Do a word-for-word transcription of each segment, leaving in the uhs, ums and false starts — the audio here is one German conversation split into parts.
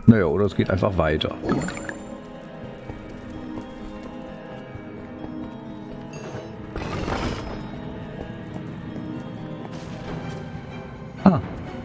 Naja, oder es geht einfach weiter. Ah.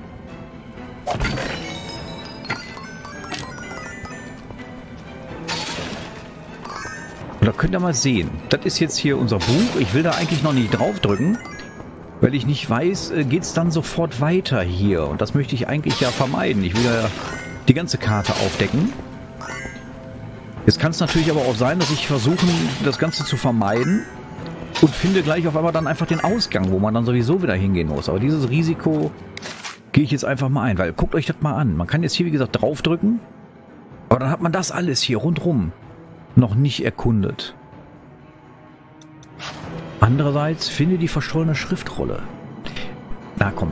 Und da könnt ihr mal sehen. Das ist jetzt hier unser Buch. Ich will da eigentlich noch nicht draufdrücken, weil ich nicht weiß, geht es dann sofort weiter hier. Und das möchte ich eigentlich ja vermeiden. Ich will ja die ganze Karte aufdecken. Jetzt kann es natürlich aber auch sein, dass ich versuche, das Ganze zu vermeiden und finde gleich auf einmal dann einfach den Ausgang, wo man dann sowieso wieder hingehen muss. Aber dieses Risiko gehe ich jetzt einfach mal ein, weil guckt euch das mal an. Man kann jetzt hier, wie gesagt, draufdrücken, aber dann hat man das alles hier rundrum noch nicht erkundet. Andererseits finde die verstohlene Schriftrolle. Na komm.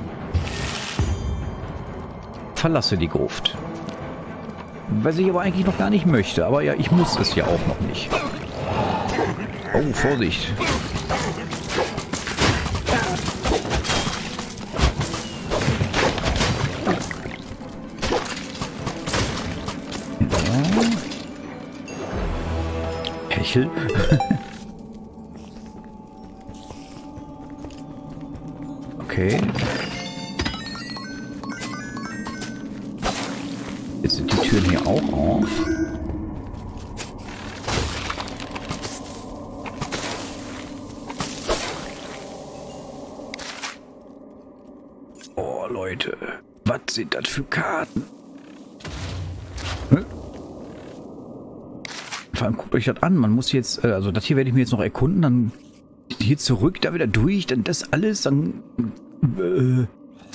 Verlasse die Gruft. Was ich aber eigentlich noch gar nicht möchte. Aber ja, ich muss es ja auch noch nicht. Oh, Vorsicht. Ja. Hechel. Okay. Jetzt sind die Türen hier auch auf. Oh, Leute. Was sind das für Karten? Hm? Vor allem guckt euch das an. Man muss jetzt, also das hier werde ich mir jetzt noch erkunden, dann hier zurück, da wieder durch, dann das alles, dann... Äh,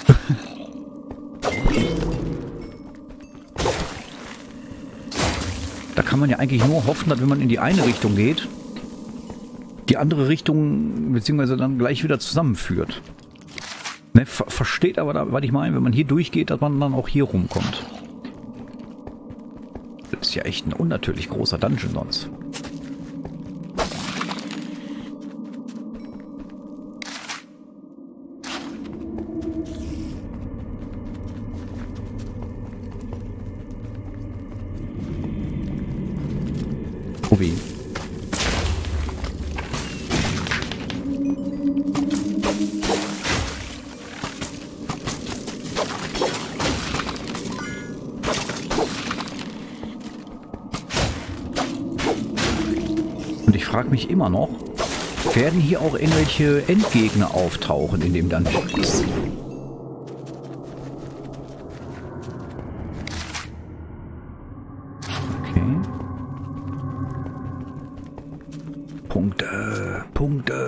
da kann man ja eigentlich nur hoffen, dass wenn man in die eine Richtung geht, die andere Richtung, beziehungsweise dann gleich wieder zusammenführt. Ne, ver versteht aber, da, was ich meine, wenn man hier durchgeht, dass man dann auch hier rumkommt. Das ist ja echt ein unnatürlich großer Dungeon sonst. Oh wie. Und ich frage mich immer noch, werden hier auch irgendwelche Endgegner auftauchen in dem Dungeon? Okay. Punkte, Punkte.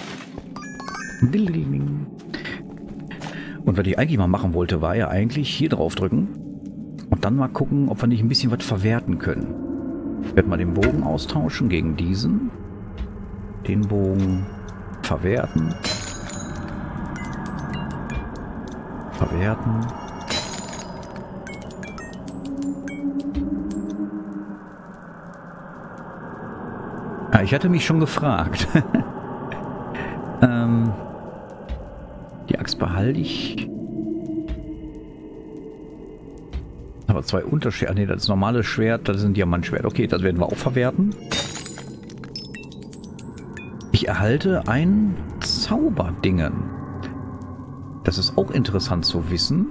Und was ich eigentlich mal machen wollte, war ja eigentlich hier drauf drücken und dann mal gucken, ob wir nicht ein bisschen was verwerten können. Ich werde mal den Bogen austauschen gegen diesen. Den Bogen verwerten. Verwerten. Ah, ich hatte mich schon gefragt. ähm, die Axt behalte ich. Aber zwei Unterschiede. Ne, das normale Schwert, das ist ein Diamantschwert. Okay, das werden wir auch verwerten. Ich erhalte ein Zauberdingen. Das ist auch interessant zu wissen.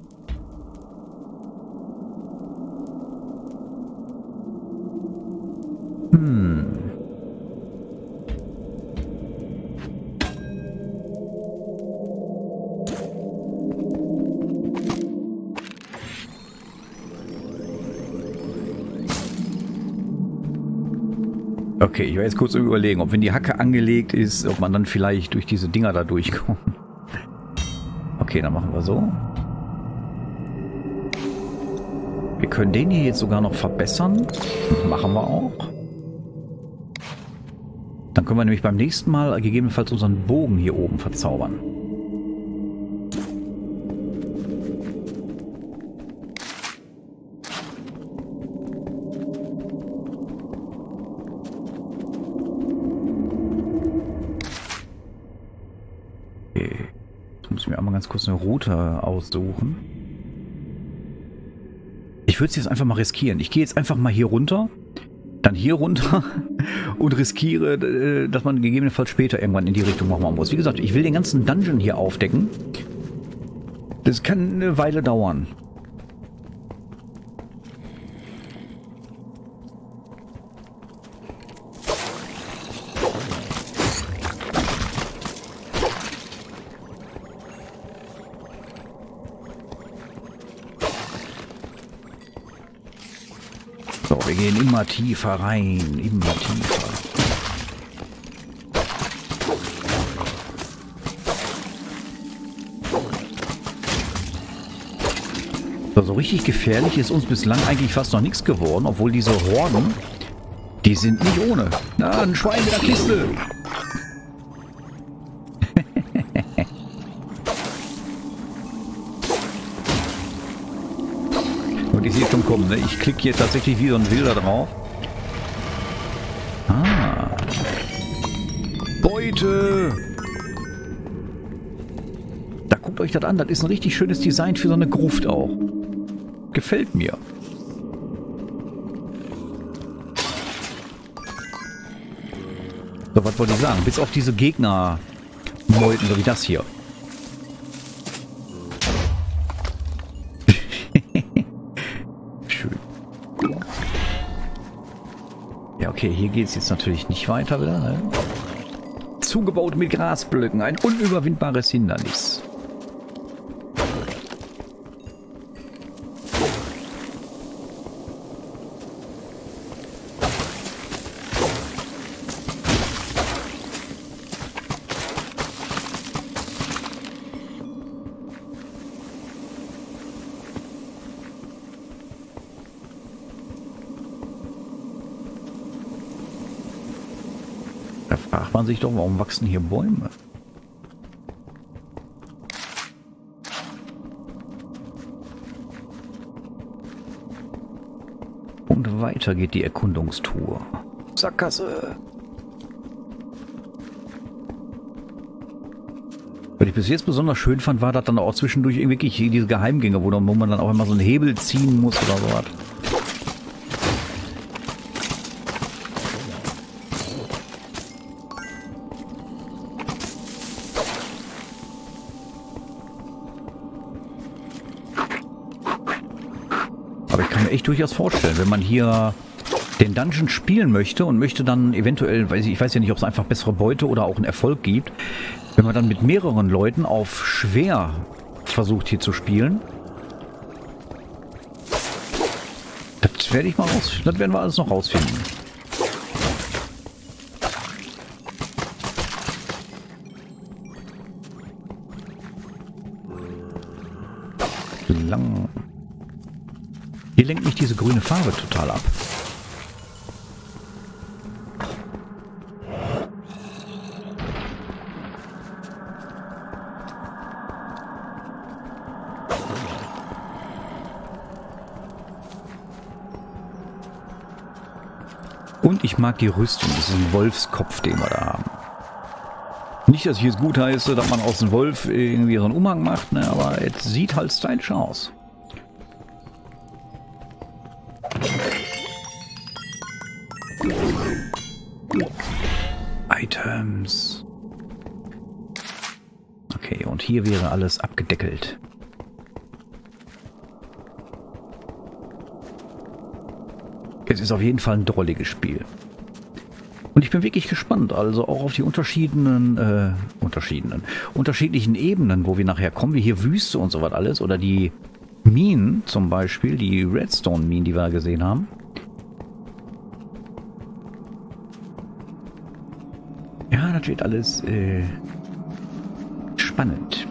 Hm. Okay, ich war jetzt kurz überlegen, ob wenn die Hacke angelegt ist, ob man dann vielleicht durch diese Dinger da durchkommt. Okay, dann machen wir so. Wir können den hier jetzt sogar noch verbessern. Machen wir auch. Dann können wir nämlich beim nächsten Mal gegebenenfalls unseren Bogen hier oben verzaubern. Muss ich mir einmal ganz kurz eine Route aussuchen. Ich würde es jetzt einfach mal riskieren. Ich gehe jetzt einfach mal hier runter, dann hier runter und riskiere, äh, dass man gegebenenfalls später irgendwann in die Richtung machen muss. Wie gesagt, ich will den ganzen Dungeon hier aufdecken. Das kann eine Weile dauern. So, wir gehen immer tiefer rein, immer tiefer. So, so richtig gefährlich ist uns bislang eigentlich fast noch nichts geworden, obwohl diese Horden, die sind nicht ohne. Na, ein Schwein in der Kiste. Und ich sehe schon kommen, ne? Ich klicke hier tatsächlich wie so ein Wilder drauf. Ah. Beute! Da guckt euch das an, das ist ein richtig schönes Design für so eine Gruft auch. Gefällt mir. So, was wollte ich sagen? Bis auf diese Gegner-Meuten, so wie das hier. Schön. Ja, okay, hier geht es jetzt natürlich nicht weiter wieder. Ne? Zugebaut mit Grasblöcken, ein unüberwindbares Hindernis. Da fragt man sich doch, warum wachsen hier Bäume? Und weiter geht die Erkundungstour. Sackgasse! Was ich bis jetzt besonders schön fand, war, dass dann auch zwischendurch wirklich diese Geheimgänge, wo, dann, wo man dann auch immer so einen Hebel ziehen muss oder so was. Aber ich kann mir echt durchaus vorstellen, wenn man hier den Dungeon spielen möchte und möchte dann eventuell, weiß ich, ich weiß ja nicht, ob es einfach bessere Beute oder auch einen Erfolg gibt, wenn man dann mit mehreren Leuten auf schwer versucht hier zu spielen. Das werde ich mal raus, das werden wir alles noch rausfinden. Lang. Hier lenkt mich diese grüne Farbe total ab. Und ich mag die Rüstung, das ist ein Wolfskopf, den wir da haben. Nicht, dass ich jetzt gut heiße, dass man aus dem Wolf irgendwie so einen Umhang macht, ne? Aber es sieht halt stylisch aus. Items. Okay, und hier wäre alles abgedeckelt. Es ist auf jeden Fall ein drolliges Spiel. Und ich bin wirklich gespannt, also auch auf die unterschiedlichen, äh, unterschiedlichen, unterschiedlichen Ebenen, wo wir nachher kommen, wie hier Wüste und so was alles, oder die Minen zum Beispiel, die Redstone-Minen, die wir gesehen haben. Ja, das wird alles äh, spannend.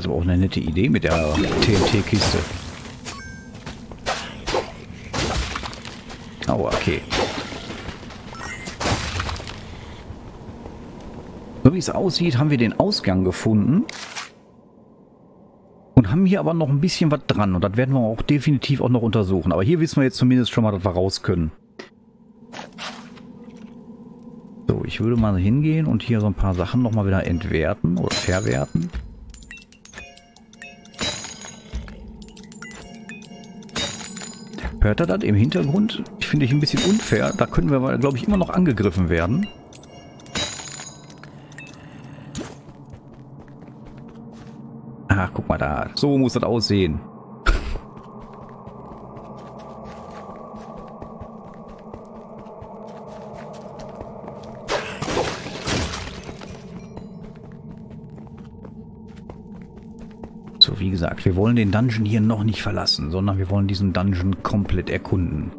aber auch eine nette Idee mit der T N T-Kiste. Oh, okay. So wie es aussieht, haben wir den Ausgang gefunden. Und haben hier aber noch ein bisschen was dran. Und das werden wir auch definitiv auch noch untersuchen. Aber hier wissen wir jetzt zumindest schon mal, dass wir raus können. So, ich würde mal hingehen und hier so ein paar Sachen nochmal wieder entwerten oder verwerten. Hört ihr das im Hintergrund? Ich finde ich ein bisschen unfair. Da können wir, glaube ich, immer noch angegriffen werden. Ach, guck mal da. So muss das aussehen. So, wie gesagt, wir wollen den Dungeon hier noch nicht verlassen, sondern wir wollen diesen Dungeon komplett erkunden.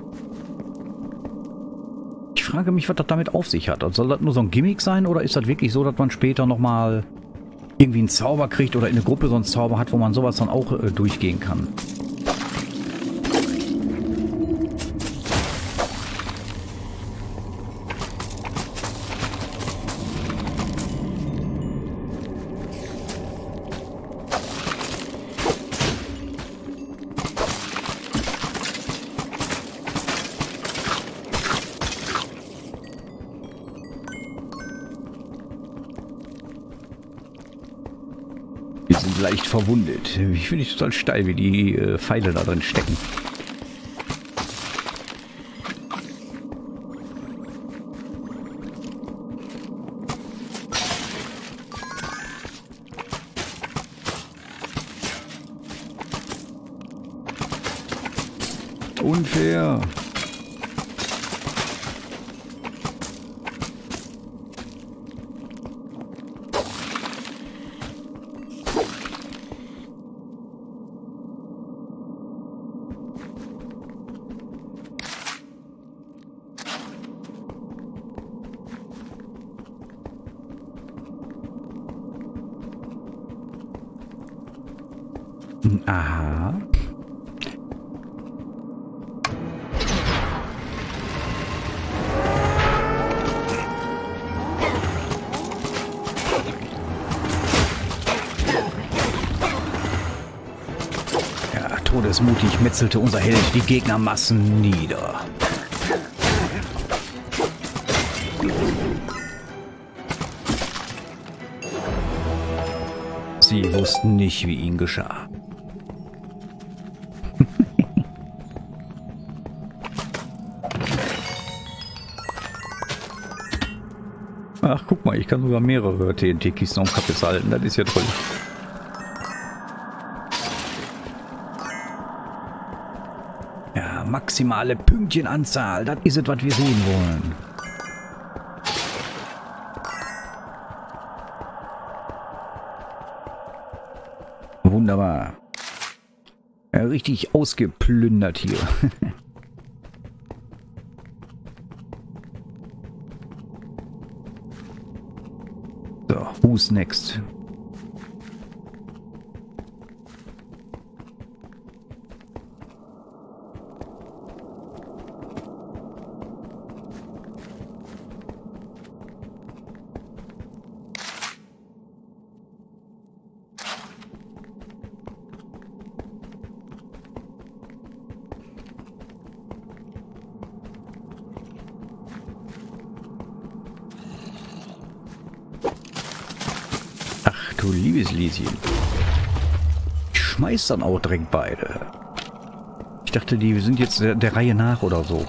Ich frage mich, was das damit auf sich hat. Soll das nur so ein Gimmick sein oder ist das wirklich so, dass man später nochmal irgendwie einen Zauber kriegt oder in der Gruppe so einen Zauber hat, wo man sowas dann auch äh, durchgehen kann? Wir sind leicht verwundet. Ich finde ich total steil, wie die äh, Pfeile da drin stecken. Unfair. Aha. Ja, todesmutig metzelte unser Held die Gegnermassen nieder. Sie wussten nicht, wie ihnen geschah. Ach, guck mal, ich kann sogar mehrere T N T-Kisten am Kappes halten. Das ist ja toll. Ja, maximale Pünktchenanzahl. Das ist es, was wir sehen wollen. Wunderbar. Ja, richtig ausgeplündert hier. So, who's next? Du liebes Lieschen. Ich schmeiß dann auch direkt beide. Ich dachte, die sind jetzt der, der Reihe nach oder so.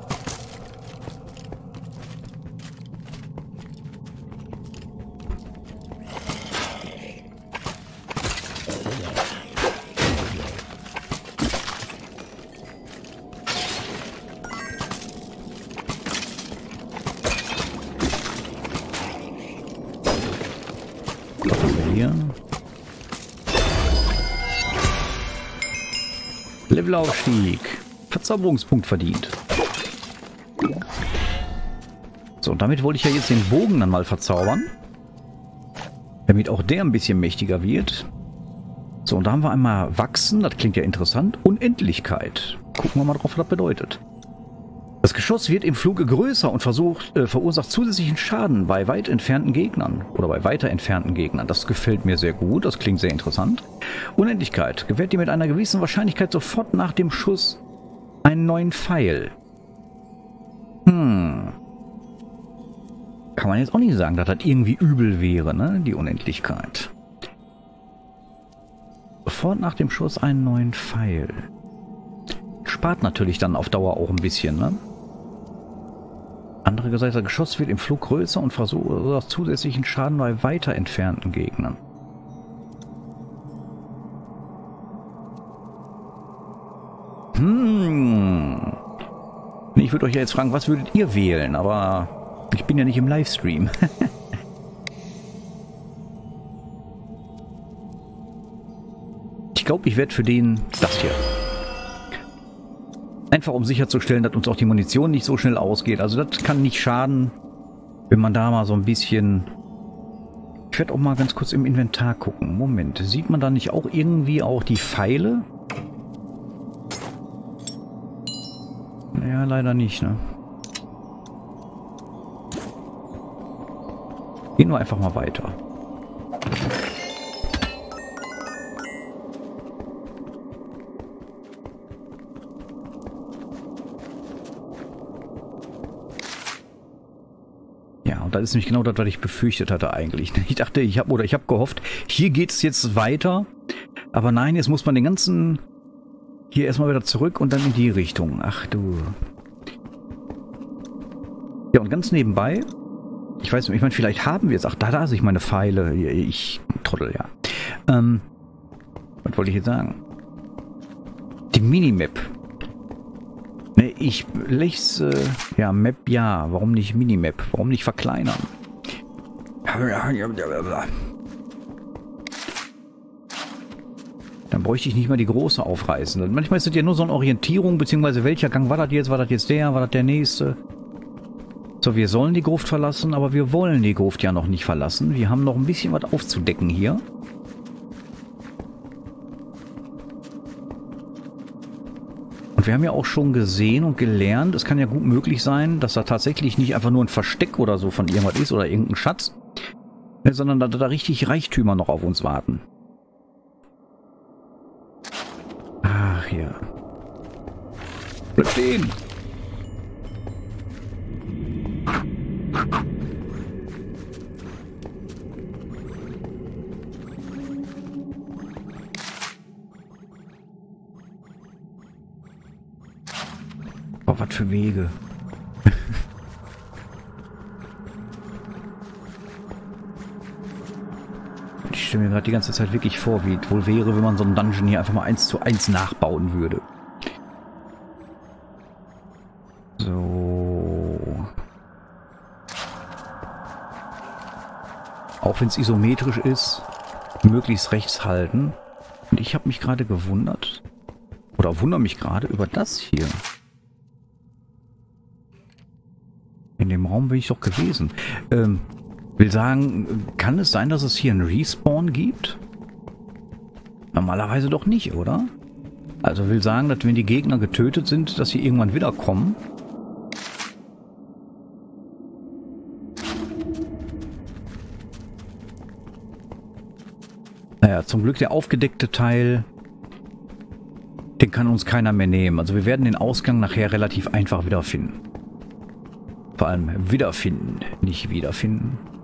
Levelaufstieg. Verzauberungspunkt verdient. So, und damit wollte ich ja jetzt den Bogen dann mal verzaubern. Damit auch der ein bisschen mächtiger wird. So, und da haben wir einmal Wachsen, das klingt ja interessant. Unendlichkeit. Gucken wir mal drauf, was das bedeutet. Das Geschoss wird im Fluge größer und versucht, äh, verursacht zusätzlichen Schaden bei weit entfernten Gegnern. Oder bei weiter entfernten Gegnern. Das gefällt mir sehr gut, das klingt sehr interessant. Unendlichkeit. Gewährt dir mit einer gewissen Wahrscheinlichkeit sofort nach dem Schuss einen neuen Pfeil. Hm. Kann man jetzt auch nicht sagen, dass das irgendwie übel wäre, ne? Die Unendlichkeit. Sofort nach dem Schuss einen neuen Pfeil. Spart natürlich dann auf Dauer auch ein bisschen, ne? Andere gesagt, das Geschoss wird im Flug größer und versucht zusätzlichen Schaden bei weiter entfernten Gegnern. Hm. Ich würde euch ja jetzt fragen, was würdet ihr wählen, aber ich bin ja nicht im Livestream. Ich glaube, ich werde für den das hier. Einfach um sicherzustellen, dass uns auch die Munition nicht so schnell ausgeht. Also das kann nicht schaden, wenn man da mal so ein bisschen... Ich werde auch mal ganz kurz im Inventar gucken. Moment, sieht man da nicht auch irgendwie auch die Pfeile? Ja, leider nicht, ne? Gehen wir einfach mal weiter. Ja, und das ist nämlich genau das, was ich befürchtet hatte eigentlich. Ich dachte, ich habe oder ich habe gehofft, hier geht es jetzt weiter. Aber nein, jetzt muss man den ganzen... Hier erstmal wieder zurück und dann in die Richtung. Ach du. Ja, und ganz nebenbei... Ich weiß nicht, ich meine, vielleicht haben wir jetzt... Ach, da, da sehe ich meine Pfeile. Ich... Trottel, ja. Ähm... Was wollte ich jetzt sagen? Die Minimap. Ne, ich lese... Äh, ja, Map ja. Warum nicht Minimap? Warum nicht verkleinern? Dann bräuchte ich nicht mal die große aufreißen. Manchmal ist das ja nur so eine Orientierung, beziehungsweise welcher Gang war das jetzt? War das jetzt der? War das der nächste? So, wir sollen die Gruft verlassen, aber wir wollen die Gruft ja noch nicht verlassen. Wir haben noch ein bisschen was aufzudecken hier. Und wir haben ja auch schon gesehen und gelernt, es kann ja gut möglich sein, dass da tatsächlich nicht einfach nur ein Versteck oder so von irgendwas ist oder irgendein Schatz, sondern dass da richtig Reichtümer noch auf uns warten. Ach ja. Bleib stehen! Oh, was für Wege. Ich stelle mir gerade die ganze Zeit wirklich vor, wie es wohl wäre, wenn man so einen Dungeon hier einfach mal eins zu eins nachbauen würde. So. Auch wenn es isometrisch ist, möglichst rechts halten. Und ich habe mich gerade gewundert, oder wundere mich gerade über das hier. In dem Raum bin ich doch gewesen. Ähm, will sagen, kann es sein, dass es hier einen Respawn gibt? Normalerweise doch nicht, oder? Also will sagen, dass wenn die Gegner getötet sind, dass sie irgendwann wiederkommen. Naja, zum Glück der aufgedeckte Teil, den kann uns keiner mehr nehmen. Also wir werden den Ausgang nachher relativ einfach wiederfinden. Vor allem wiederfinden, nicht wiederfinden.